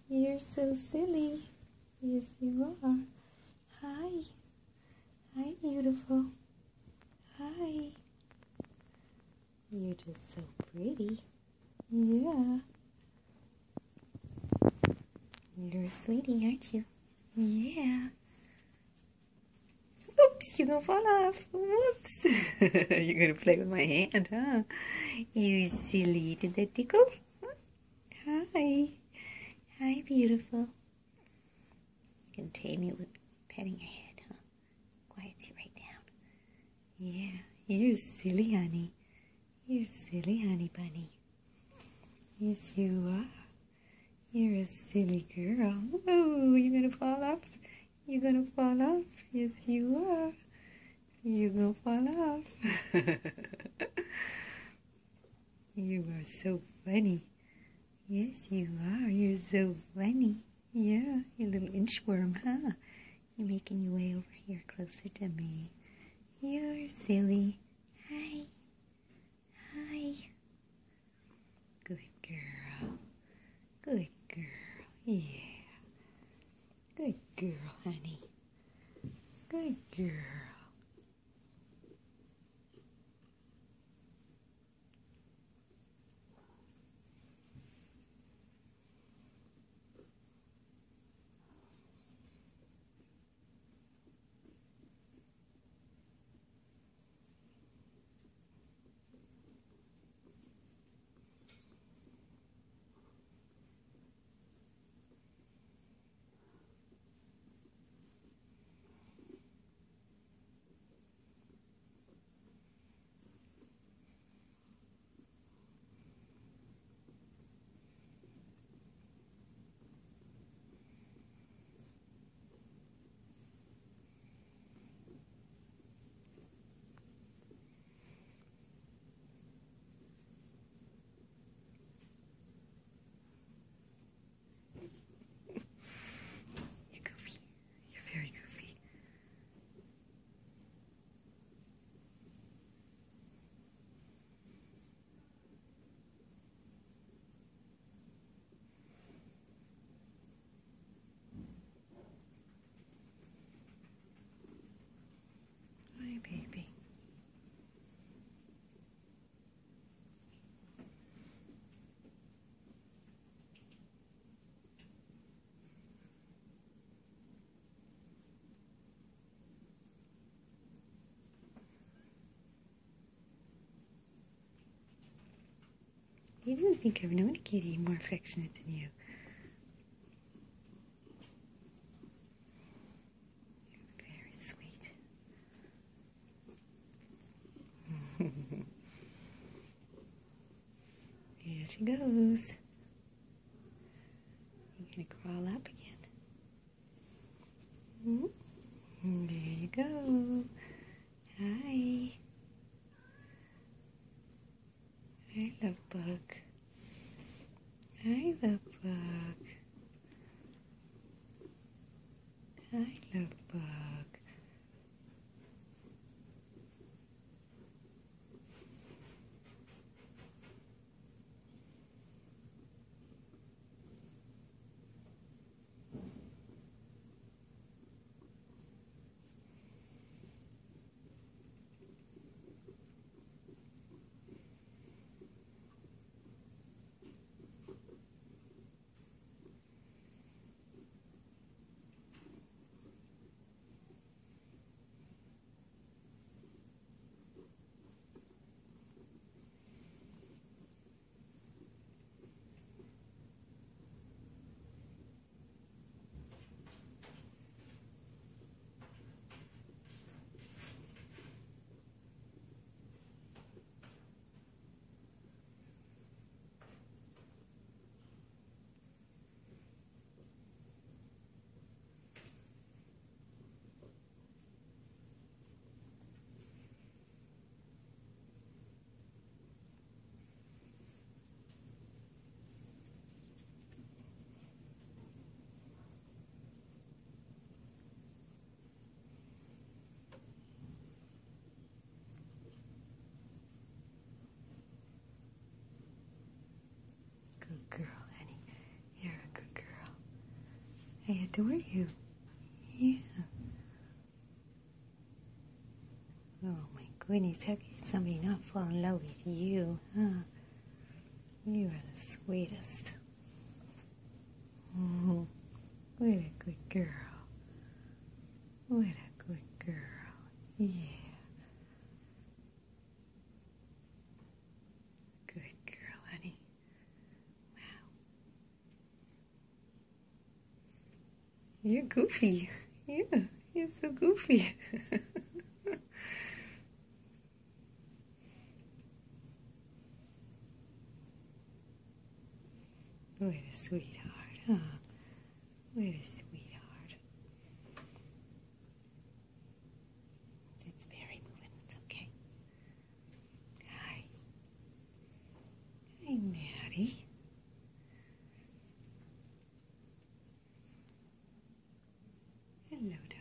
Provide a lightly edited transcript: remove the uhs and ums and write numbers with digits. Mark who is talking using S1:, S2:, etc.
S1: You're so silly. Yes, you are. Hi. Hi, beautiful. Hi. You're just so pretty. Yeah. You're a sweetie, aren't you? Yeah. Oops, you're gonna fall off. Whoops. You're gonna play with my hand, huh? You silly. Did that tickle? Hi. Hi, beautiful. You can tame it with petting your head, huh? Quiets you right down. Yeah, you're silly, honey. You're silly, honey bunny. Yes, you are. You're a silly girl. Oh, you're gonna fall off. You're gonna fall off. Yes, you are. You're gonna fall off. You are so funny. Yes, you are. You're so funny. Yeah, you little inchworm, huh? You're making your way over here closer to me. You're silly. Hi. Hi. Good girl. Good girl. Yeah. Good girl, honey. Good girl. You're goofy. You're very goofy. Hi, baby. You didn't think I've known a kitty more affectionate than you. You're very sweet. Here she goes. You're gonna crawl up again. There you go. Hi. Hi, love bug. Hi, love bug. Hi, love bug. I adore you. Yeah. Oh my goodness, how could somebody not fall in love with you, huh? You are the sweetest. Oh, what a good girl. What a good girl. Yeah. Good girl, honey. Wow. You're goofy. Yeah, you're so goofy. What a sweetheart, huh? What a sweetheart. It's Barry moving. It's okay. Hi. Hi, Maddie. Hello,